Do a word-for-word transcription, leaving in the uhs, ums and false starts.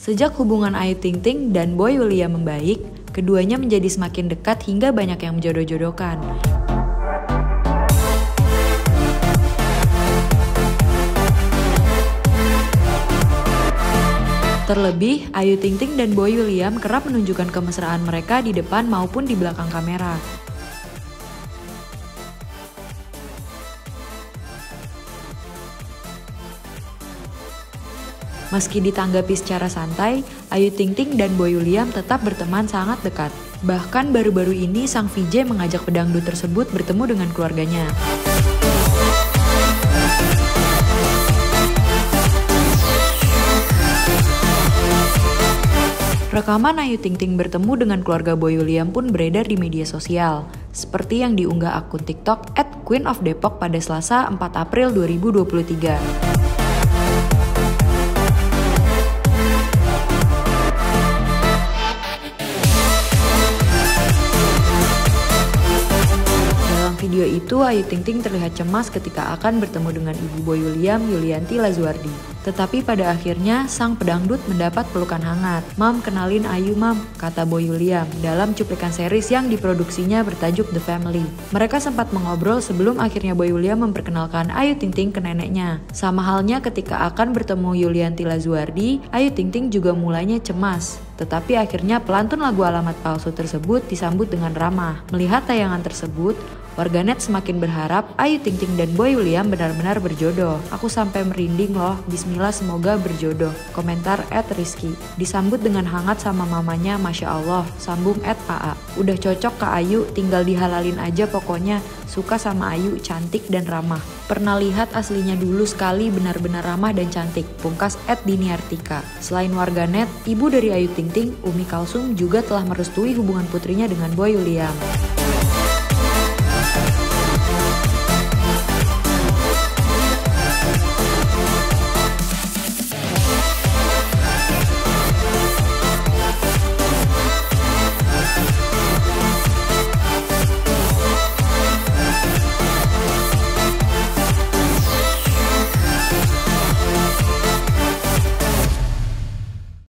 Sejak hubungan Ayu Ting Ting dan Boy William membaik, keduanya menjadi semakin dekat hingga banyak yang menjodoh-jodohkan. Terlebih, Ayu Ting Ting dan Boy William kerap menunjukkan kemesraan mereka di depan maupun di belakang kamera. Meski ditanggapi secara santai, Ayu Ting Ting dan Boy William tetap berteman sangat dekat. Bahkan baru-baru ini sang V J mengajak pedangdut tersebut bertemu dengan keluarganya. Rekaman Ayu Ting Ting bertemu dengan keluarga Boy William pun beredar di media sosial, seperti yang diunggah akun TikTok at queen of depok pada Selasa empat April dua ribu dua puluh tiga. Video itu, Ayu Ting Ting terlihat cemas ketika akan bertemu dengan ibu Boy William, Yulianti Lazuardi. Tetapi pada akhirnya, sang pedangdut mendapat pelukan hangat. "Mam, kenalin Ayu, Mam," kata Boy William dalam cuplikan series yang diproduksinya bertajuk The Family. Mereka sempat mengobrol sebelum akhirnya Boy William memperkenalkan Ayu Ting Ting ke neneknya. Sama halnya ketika akan bertemu Yulianti Lazuardi, Ayu Ting Ting juga mulainya cemas. Tetapi akhirnya pelantun lagu Alamat Palsu tersebut disambut dengan ramah. Melihat tayangan tersebut, warganet semakin berharap Ayu Ting Ting dan Boy William benar-benar berjodoh. "Aku sampai merinding loh, bismillah semoga berjodoh," komentar at Rizky. Disambut dengan hangat sama mamanya, "Masya Allah," sambung at A A. "Udah cocok Kak Ayu, tinggal dihalalin aja pokoknya. Suka sama Ayu, cantik dan ramah. Pernah lihat aslinya dulu sekali, benar-benar ramah dan cantik," pungkas at Dini Artika. Selain warganet, ibu dari Ayu Ting Ting, Umi Kalsum juga telah merestui hubungan putrinya dengan Boy William.